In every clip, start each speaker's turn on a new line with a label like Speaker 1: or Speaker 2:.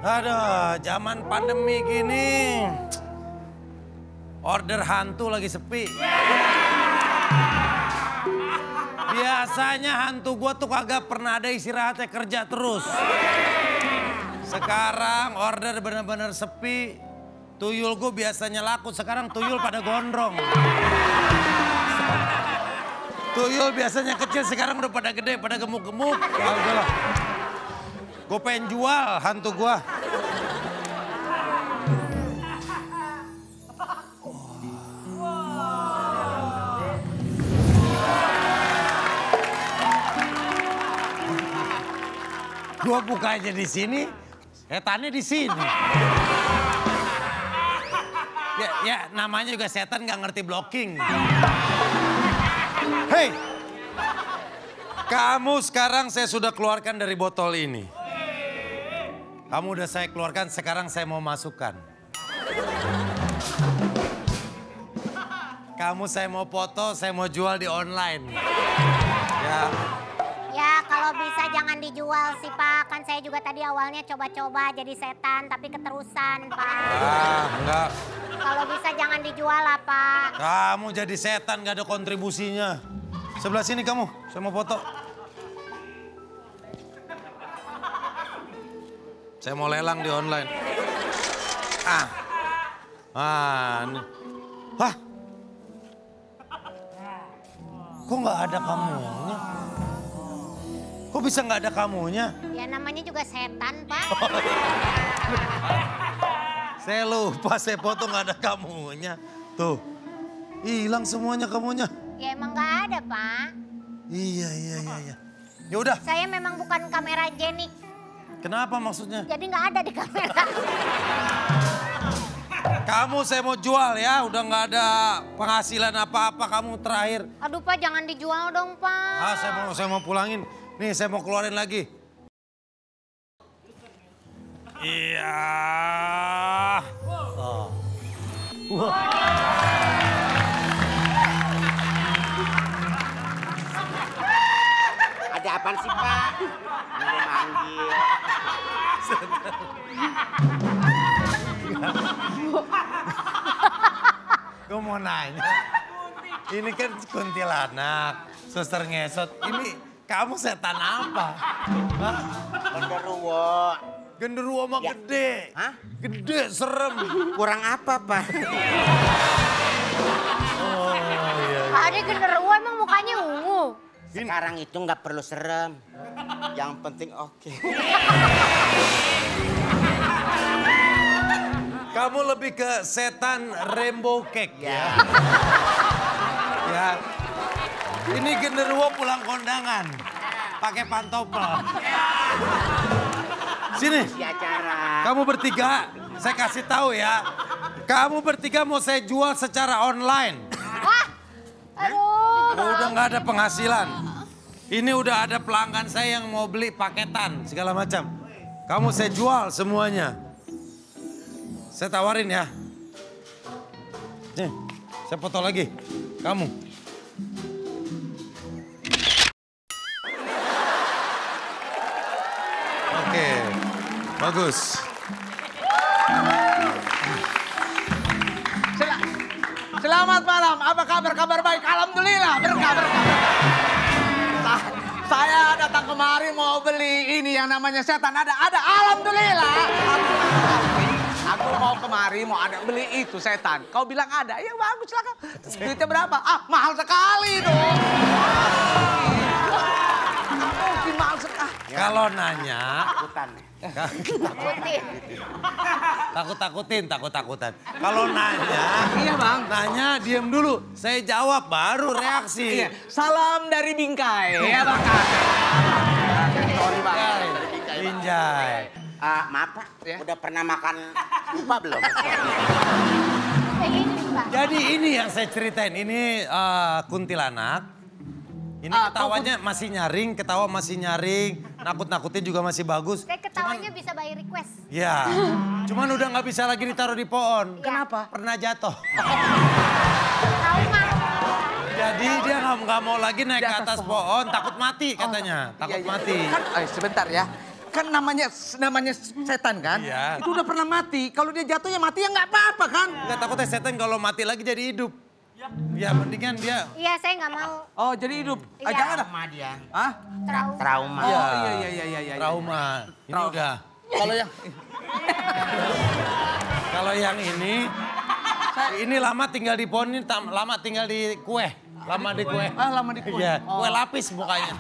Speaker 1: Aduh, zaman pandemi gini, order hantu lagi sepi. Biasanya hantu gua tuh kagak pernah ada istirahatnya, kerja terus. Sekarang order bener-bener sepi. Tuyul gua biasanya laku, sekarang tuyul pada gondrong. Tuyul biasanya kecil, sekarang udah pada gede, pada gemuk-gemuk. Ya udahlah. Gue pengen jual hantu gua. Gua buka aja di sini, setannya di sini. Ya namanya juga setan nggak ngerti blocking. Hei, kamu sekarang saya sudah keluarkan dari botol ini. Kamu udah saya keluarkan, sekarang saya mau masukkan. Kamu saya mau foto, saya mau jual di online. Ya.
Speaker 2: Ya kalau bisa jangan dijual sih Pak. Kan saya juga tadi awalnya coba-coba jadi setan tapi keterusan Pak.
Speaker 1: Enggak.
Speaker 2: Kalau bisa jangan dijual lah Pak.
Speaker 1: Kamu jadi setan gak ada kontribusinya. Sebelah sini kamu, saya mau foto. Saya mau lelang di online. Nih. Hah? Kok nggak ada kamunya? Kok bisa nggak ada kamunya?
Speaker 2: Ya namanya juga setan Pak.
Speaker 1: Saya lupa, saya foto nggak ada kamunya. Tuh, hilang semuanya kamunya.
Speaker 2: Ya emang nggak ada Pak.
Speaker 1: Iya. Ya udah.
Speaker 2: Saya memang bukan kamera jenik.
Speaker 1: Kenapa maksudnya?
Speaker 2: Jadi nggak ada di kamera.
Speaker 1: Kamu saya mau jual ya, udah nggak ada penghasilan apa-apa kamu terakhir.
Speaker 2: Aduh Pak jangan dijual dong Pak.
Speaker 1: Saya mau pulangin. Nih saya mau keluarin lagi. Iya. Oh.
Speaker 3: Ada apaan sih Pak? Manggil.
Speaker 1: Gue mau nanya, ini kan kuntilanak, suster ngesot. Ini kamu setan apa? Hah?
Speaker 3: Genderuwo.
Speaker 1: Genderuwo mah
Speaker 3: Ya.
Speaker 1: gede.
Speaker 3: Hah?
Speaker 1: Gede, serem.
Speaker 3: Kurang apa Pak?
Speaker 1: Oh iya.
Speaker 2: Pak Ade genderuwo emang mukanya ungu.
Speaker 3: Sekarang itu nggak perlu serem. Yang penting oke.
Speaker 1: Kamu lebih ke setan rainbow cake ya? Ya. Ini genderuwo pulang kondangan. Pakai pantopel. Sini.
Speaker 3: Di acara.
Speaker 1: Kamu bertiga, saya kasih tahu ya. Kamu bertiga mau saya jual secara online.
Speaker 2: Wah, aduh.
Speaker 1: Udah nggak ada penghasilan. Ini udah ada pelanggan saya yang mau beli paketan segala macam. Kamu saya jual semuanya. Saya tawarin ya. Nih, saya foto lagi. Kamu. Oke, bagus.
Speaker 4: Selamat malam, apa kabar? Kabar baik, alhamdulillah, berkah. Saya datang kemari mau beli ini yang namanya setan, ada, alhamdulillah. Aku mau kemari mau ada beli itu setan. Kau bilang ada, ya bagus silakan. Duitnya berapa? Mahal sekali dong. Mungkin mahal sekali.
Speaker 1: Kalau nanya,
Speaker 3: Takutan.
Speaker 1: takut-takutan. Kalau nanya,
Speaker 4: Iya bang.
Speaker 1: nanya diam dulu. Saya jawab baru reaksi.
Speaker 4: Iya, salam dari Bingkai. Ya bang. Sorry bang.
Speaker 1: Binjai.
Speaker 3: Maaf Pak,
Speaker 4: Ya.
Speaker 3: udah pernah makan lupa belum?
Speaker 2: Kayak gini Pak.
Speaker 1: Jadi ini yang saya ceritain, ini kuntilanak. Ini ketawanya masih nyaring, ketawa masih nyaring, nakut-nakutin juga masih bagus.
Speaker 2: Kayak ketawanya bisa by request.
Speaker 1: Ya, cuman udah nggak bisa lagi ditaruh di pohon.
Speaker 4: Kenapa?
Speaker 1: Pernah jatuh.
Speaker 2: Trauma.
Speaker 1: Jadi dia nggak mau lagi naik
Speaker 4: Di
Speaker 1: ke
Speaker 4: atas
Speaker 1: atas pohon, takut mati katanya, takut
Speaker 4: Iya, iya.
Speaker 1: mati.
Speaker 4: Kan, sebentar ya. kan namanya setan kan?
Speaker 1: Iya.
Speaker 4: Itu udah pernah mati. Kalau dia jatuh ya mati ya nggak apa-apa kan?
Speaker 1: Nggak takutnya setan kalau mati lagi jadi hidup. Ya mendingan dia.
Speaker 2: Iya, saya nggak mau.
Speaker 4: Oh, jadi hidup.
Speaker 2: Iya.
Speaker 4: Jangan.
Speaker 3: Trauma dia.
Speaker 4: Hah?
Speaker 3: Trauma.
Speaker 4: Oh,
Speaker 1: Iya.
Speaker 4: iya.
Speaker 1: Trauma. Ini udah.
Speaker 4: Kalau yang
Speaker 1: Kalau yang ini lama tinggal di pohon, ini lama tinggal di kue. Lama di kue.
Speaker 4: lama di kue.
Speaker 1: Iya, kue lapis mukanya.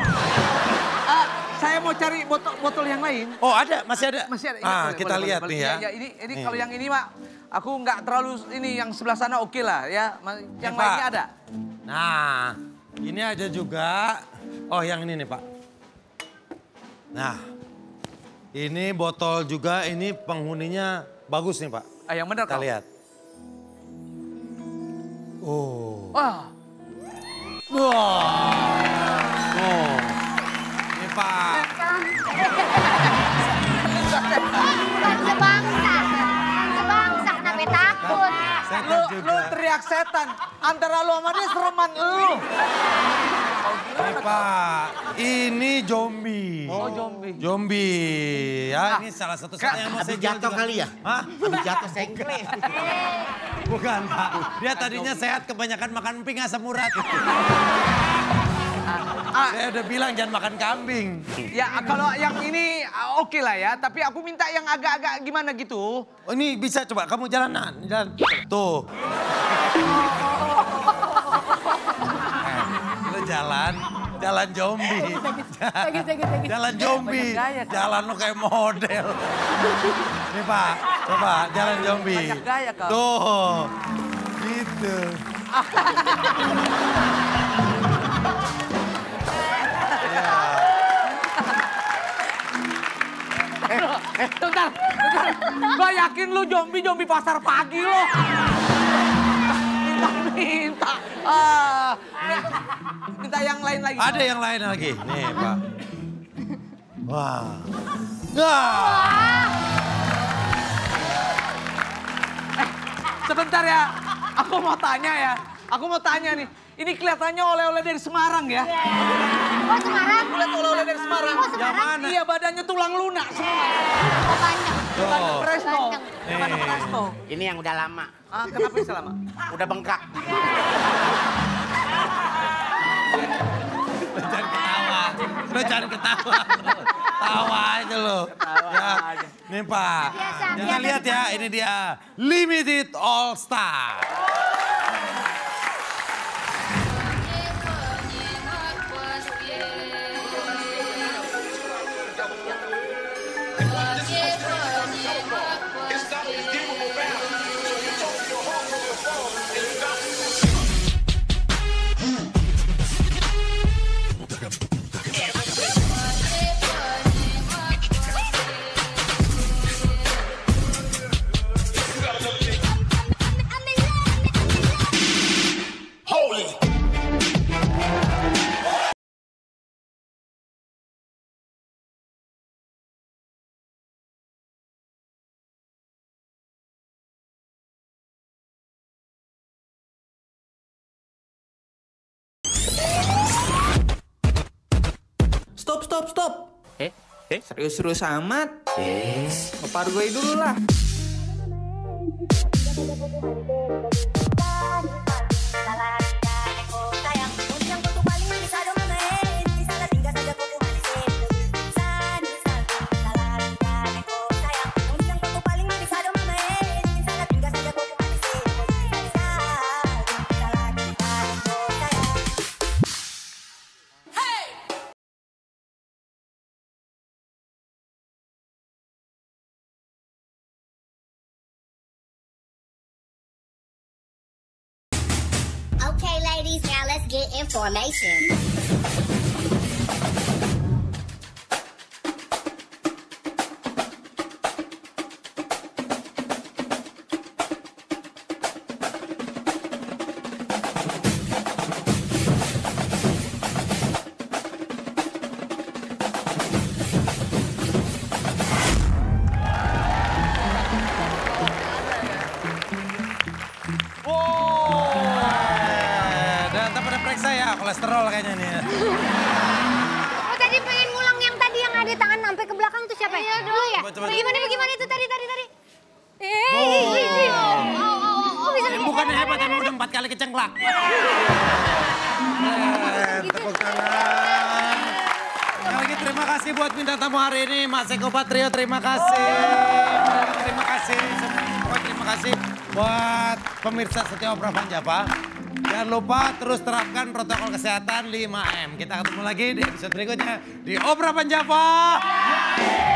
Speaker 4: Saya mau cari botol yang lain.
Speaker 1: Oh ada, masih ada?
Speaker 4: Masih ada.
Speaker 1: Ah, kita lihat nih ya.
Speaker 4: Ini
Speaker 1: Nih.
Speaker 4: kalau yang ini Mak, aku nggak terlalu yang sebelah sana oke lah ya. Yang
Speaker 1: Pak.
Speaker 4: lainnya ada.
Speaker 1: Nah, ini ada juga. Oh, yang ini nih, Pak. Nah, ini botol juga, ini penghuninya bagus nih, Pak.
Speaker 4: Yang benar
Speaker 1: Kita
Speaker 4: kau.
Speaker 1: lihat. Oh.
Speaker 4: Wah,
Speaker 1: Wah. Oh. Ini, Pak.
Speaker 2: Bukan sebangsa. Kenapa takut?
Speaker 1: Setan
Speaker 4: lu
Speaker 1: juga.
Speaker 4: teriak setan. Antara lu sama dia sereman lu.
Speaker 1: Ini, Pak. Ini zombie.
Speaker 4: Oh, zombie.
Speaker 1: Zombie. Ya, ini salah satu yang mau saya
Speaker 3: Habis
Speaker 1: jual
Speaker 3: jatuh
Speaker 1: juga.
Speaker 3: kali ya?
Speaker 1: Hah?
Speaker 3: Habis jatuh sengkle.
Speaker 1: Bukan, Pak. Dia tadinya sehat, kebanyakan makan emping asam urat. Saya udah bilang jangan makan kambing.
Speaker 4: Ya kalau yang ini oke lah ya. Tapi aku minta yang agak-agak gimana gitu.
Speaker 1: Oh, ini bisa coba, kamu jalanan. Jalan. Tuh. Lu jalan zombie. Jalan zombie.
Speaker 4: Banyak gaya, kan?
Speaker 1: Jalan lu kayak model. Nih Pak, coba jalan zombie.
Speaker 4: Banyak gaya, kau.
Speaker 1: Tuh, gitu.
Speaker 4: Bentar. Gak yakin lu zombie pasar pagi lo. Minta. Minta yang lain lagi.
Speaker 1: Ada yang lain lagi. Nih Pak. Wah. Wah.
Speaker 4: Sebentar ya. Aku mau tanya nih. Ini kelihatannya oleh-oleh dari Semarang ya.
Speaker 2: Oh, Semarang?
Speaker 4: Lihat oleh-oleh dari Semarang.
Speaker 2: Oh, Semarang?
Speaker 1: Yang mana?
Speaker 4: Iya, badannya tulang lunak semua.
Speaker 2: Oh, banyak.
Speaker 4: Bukan presto.
Speaker 2: Ganteng.
Speaker 4: Bukan presto.
Speaker 3: Ini yang udah lama.
Speaker 4: Kenapa bisa lama?
Speaker 3: Udah bengkak.
Speaker 1: Lu jangan ketawa. Tawa aja lo. Ya.
Speaker 4: aja.
Speaker 1: Nih Pak.
Speaker 2: Biasa,
Speaker 1: Jangan
Speaker 2: biasa.
Speaker 1: lihat ya, ini dia. Limited All Star.
Speaker 5: Stop. Serius-serius amat. Ngepargoi dulu lah.
Speaker 6: Okay, ladies, now let's get information.
Speaker 1: Dan tak pada periksa ya, kolesterol kayaknya nih ya.
Speaker 2: Oh, tadi pengen ngulang yang tadi yang ada tangan sampai ke belakang. Iya dulu ya.
Speaker 1: Coba.
Speaker 2: Bagaimana itu tadi?
Speaker 1: Bukannya hebat, emang udah 4 kali kecengklak. Tepuk tangan. Sekali lagi terima kasih buat bintang tamu hari ini, Mas Eko Patrio, terima kasih. Terima kasih, terima kasih buat pemirsa setia Opera Panjapa. Jangan lupa terus terapkan protokol kesehatan 5M. Kita ketemu lagi di episode berikutnya di Opera Panjapa.